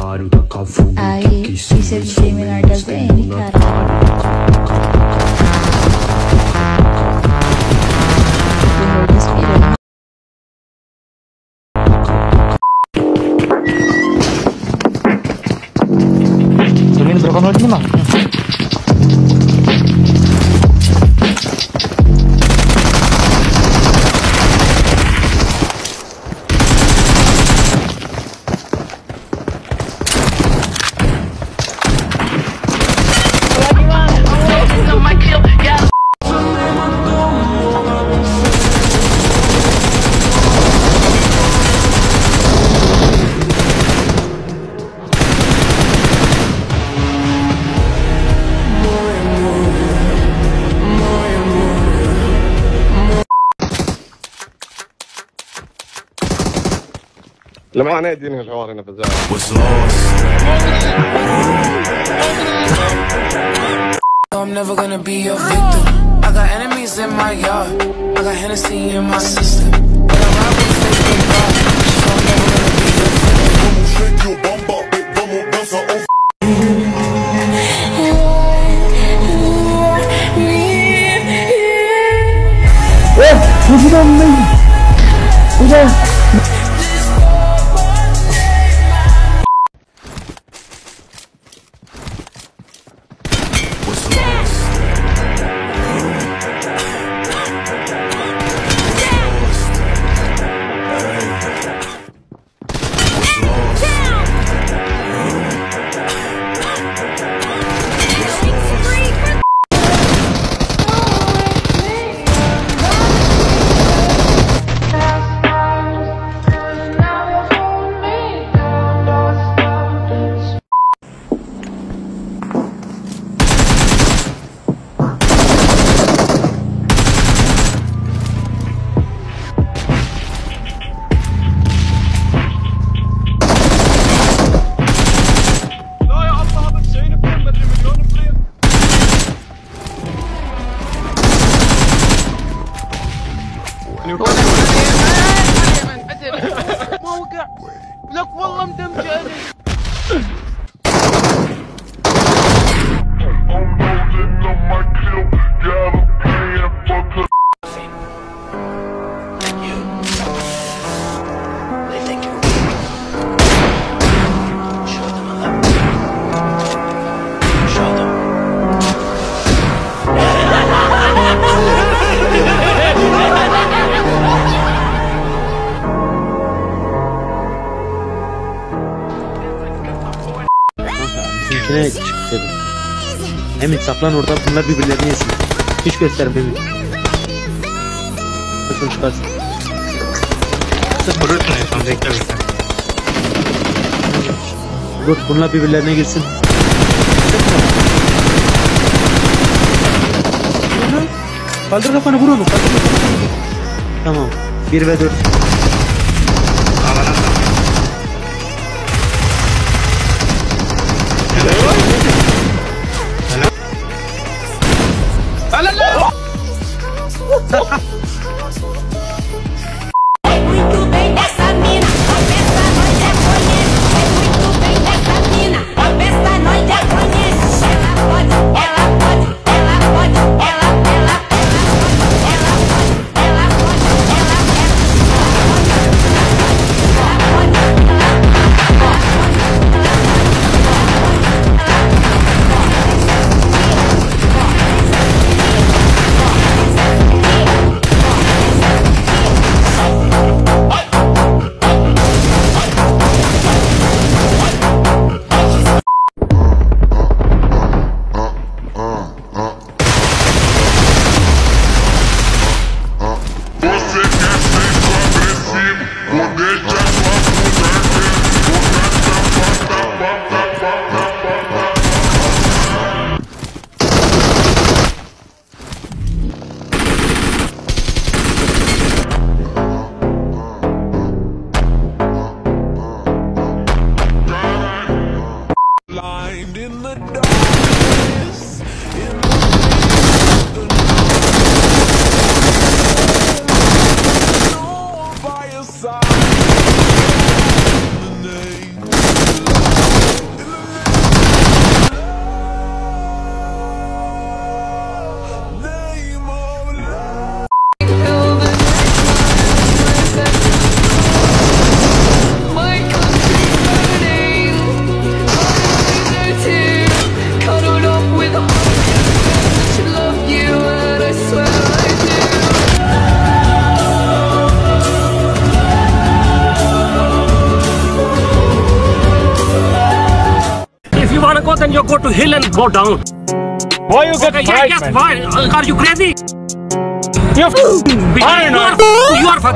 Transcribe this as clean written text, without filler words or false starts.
Aí, isso é DJ menor da BN, cara. Respirando. Tô vindo trocando aqui, mano. لا ما نادين الحوار هنا بالزاوية. I'm never gonna be a victim. I got enemies in my yard. I got Hennessy in my system. But I'm out with fake big bar. So I'm never gonna be a victim. Vamos shake your bumper, vamos dançar off. موقع لك والله مدمجاني. İçine çık dedim. Emin saklan orada, bunlar birbirlerini yesin. Hiç gösterme Emin. Şunu çıkarsın. Vurursun en son, bekle bekle. Dur, bunlar birbirlerine girsin. Kaldır kafanı, vur onu. Tamam. 1 ve 4. Muito bem dessa mina, essa noite é conhece. Muito bem dessa mina, essa noite é conhece. Ela pode, ela pode, ela pode, ela pode, ela pode. go, then you go to hill and go down. Why you get fright, yes, man? why? Are you crazy? You are